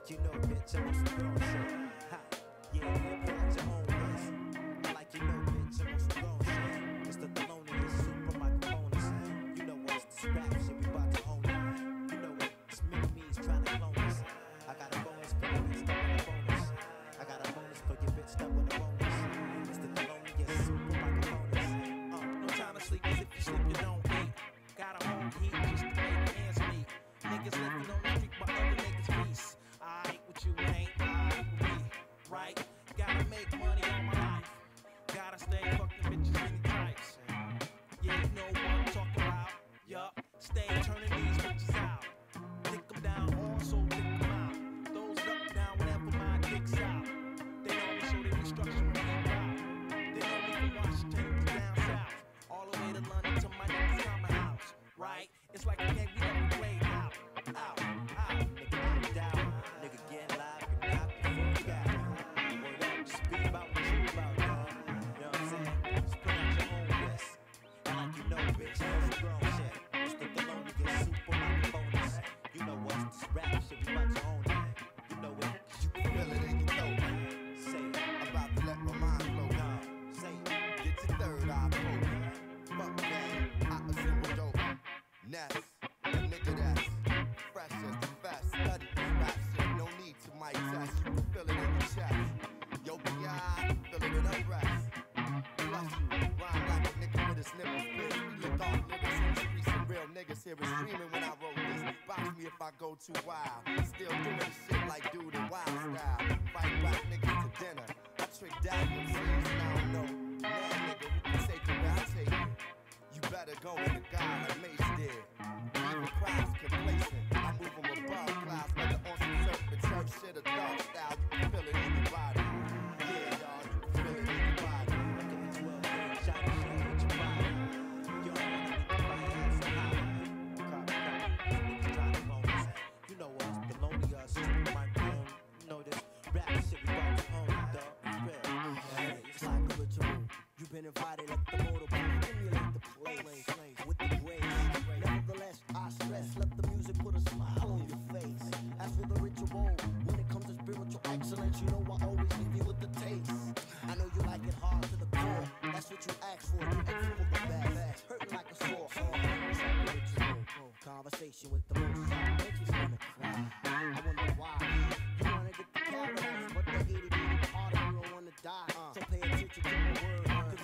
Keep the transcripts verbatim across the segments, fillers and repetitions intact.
like you know, bitch, I'm on some grown shit. Ha, yeah, yeah, pull out your own list. Like you know, bitch, I'm on some grown shit. It's the Thelonius, super microphones. You know what's this rap shit, we bout to own it. You know what, it's mini-me's trying to clone us. I got a bonus for your bitch, stuck with a bonus. I got a bonus for your bitch, stuck with a bonus. It's the Thelonius, super microphones. Uh, no time to sleep, 'cause if you sleep, you don't eat. Got a home heat just to make ends meet. Niggas living on the street by other niggas' peace. I ain't with you, ain't I ain't with me, right? Gotta make money on my life. Gotta stay fucking bitches many types. Yeah, you know what I'm talking about. Yup, stay turning these bitches out. Dick them down, also dick them out. Those up down whenever my dick's out. They know me, so they restructure me out. They know me from Washington to down south. All the way to London to my niggas' summer house, right? It's like a game we never played out. Out, out, nigga, I'm down. Nigga, get live, you knock the fuck out. Word up, just be about what you about, dog. You know what I'm saying? Just put out your own list. And like you know, bitch, that's grown shit. It's the Thelonious, super microphones. You know what's this rap shit, we about to own it. You know it, 'cause you can feel it in your throat. Say it. I'm about to let my mind flow. Nah, say it. Get your third eye open. Fuck that, I assume we're dope. Ness, a nigga that's fresh as the fast. Study this rap shit, no need to mic test. You can feel it in your chest. Yo, B I, feel it in the rest. Plus you, rhyme like a nigga with his nipples split. We lick off niggas in the streets, some real niggas here is screaming when I wrote this. Box me if I go too wild. Still doing shit like dude in wild style. Fight back niggas to dinner. I trick down M Cs and I don't know. Mad nigga who can take it where I take it. You better go with the guy like Mace did. Even crowds complacent. I move them above clouds, whether on some surf, the church shit or dog style. You can feel it in your body. Yeah, y'all, you can feel it in your body. Give me twelve days, shot it, shot with your body. You don't wanna need to buy ass and high. Copy, copy, niggas trying to phone us. You know us, Thelonious, super microphone. You know this rap shit we about to own, dog. It's real. Hey, it's like a ritual. You've been invited up the motorboat, stimulate the place with the grace. Nevertheless, I stress, let the music put a smile on your face. As for the ritual, when it comes to spiritual excellence, you know I always leave you with the taste. I know you like it hard to the core. That's what you ask for. You ask for the best, hurting like a sore. It's like a ritual. Conversation with the most makes you wanna cry. I wonder why. You wanna get the paradise, but the itty bitty part of you don't wanna die. So pay attention to my words.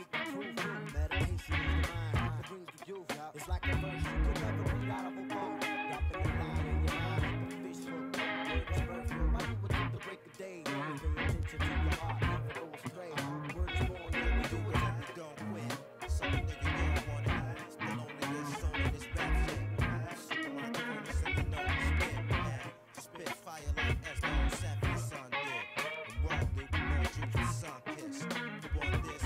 Meditation is the mind, it brings the youth. It's like a verse you could never read out of a book. Dropping a line in your mind like a fish hook. Words birth you right with the break of day. Pay attention to your heart, never go astray. Word is born, yeah, we do it and we don't quit. Some nigga don't want it. Still only this song in this rap shit. Super microphones and you know we spit, man. Spit fire like S one seven, the sun did. The world did, we know you the sun kiss. The one this,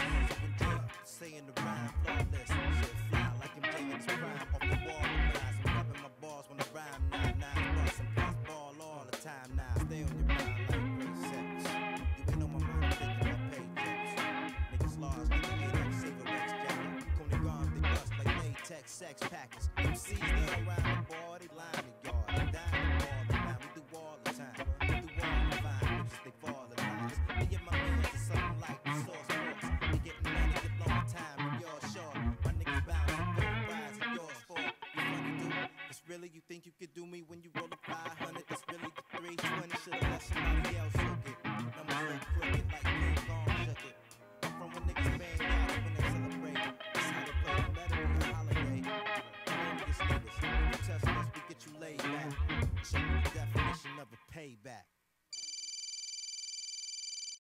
saying the rhyme flawless, shit fly like I'm taking this prime off the wall. Guys, I'm rubbing my balls when I rhyme. Nine nine plus and plus ball all the time now. Stay on your mind like great sex. You ain't on my mind thinking about paychecks. Niggas large, nigga ain't like cigarettes, jacket. Coney guns, they bust like latex sex packets. M Cs they around the ball, they line the yard. They dine the ball around, we do all the time. We do all the fine bitches, they fall the lines. Me and my man is something like the sauce force. We getting money, get long time, and you're short. My niggas bounce, both rides, and yours for. You funny dude, it's really you think you could do me when you roll a five hundred? That's really the three twenty, should've let somebody else.